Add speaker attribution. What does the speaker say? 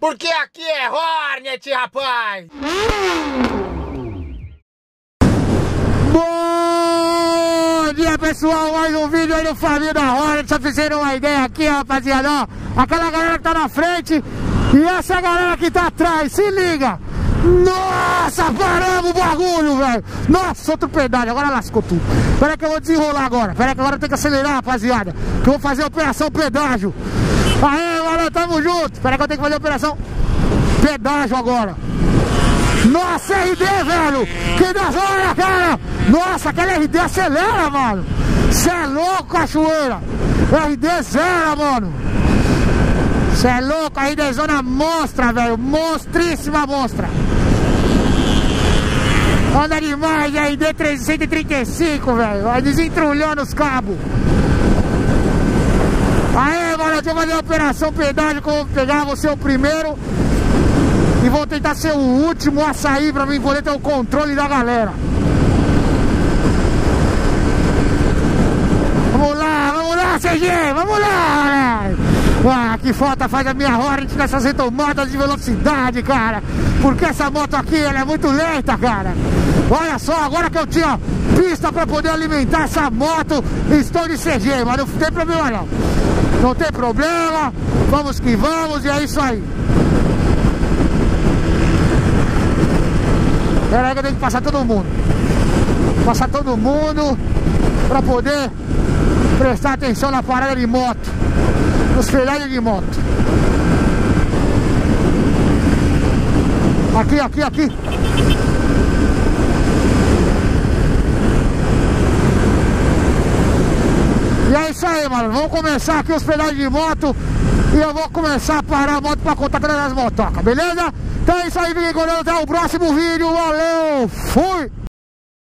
Speaker 1: Porque aqui é Hornet, rapaz!
Speaker 2: Bom dia, pessoal, mais um vídeo aí no Família da Hornet. Só fizeram uma ideia aqui, rapaziada, ó. Aquela galera que tá na frente e essa galera que tá atrás, se liga! Nossa, paramos o bagulho, velho! Nossa, outro pedágio, agora lascou tudo. Pera que eu vou desenrolar agora. Pera que agora eu tenho que acelerar, rapaziada. Que eu vou fazer a operação pedágio. Aê, valeu, tamo junto. Pera que eu tenho que fazer a operação pedágio agora. Nossa, RD, velho! Que da hora, cara! Nossa, aquela RD acelera, mano! Cê é louco, cachoeira! RD zero, mano! Cê é louco, a RD zona monstra, velho! Monstríssima monstra! Anda demais, RD 335, velho! Vai desentrulhando os cabos! Aê, mano, deixa eu fazer a operação pedágio que eu vou pegar, vou ser o primeiro e vou tentar ser o último a sair pra mim poder ter o controle da galera. Vamos lá, CG, vamos lá, velho! Ah, que falta faz a minha Hornet nessas retomadas de velocidade, cara! Porque essa moto aqui, ela é muito lenta, cara! Olha só, agora que eu tinha pista pra poder alimentar essa moto, estou de CG, mas não tem problema não. Não tem problema, vamos que vamos e é isso aí. Pera aí que eu tenho que passar todo mundo. Passar todo mundo pra poder prestar atenção na parada de moto, nos freados de moto. Aqui. E é isso aí, mano. Vamos começar aqui os pedais de moto e eu vou começar a parar a moto pra contar todas as motocas, beleza? Então é isso aí, vem até o próximo vídeo. Valeu, fui!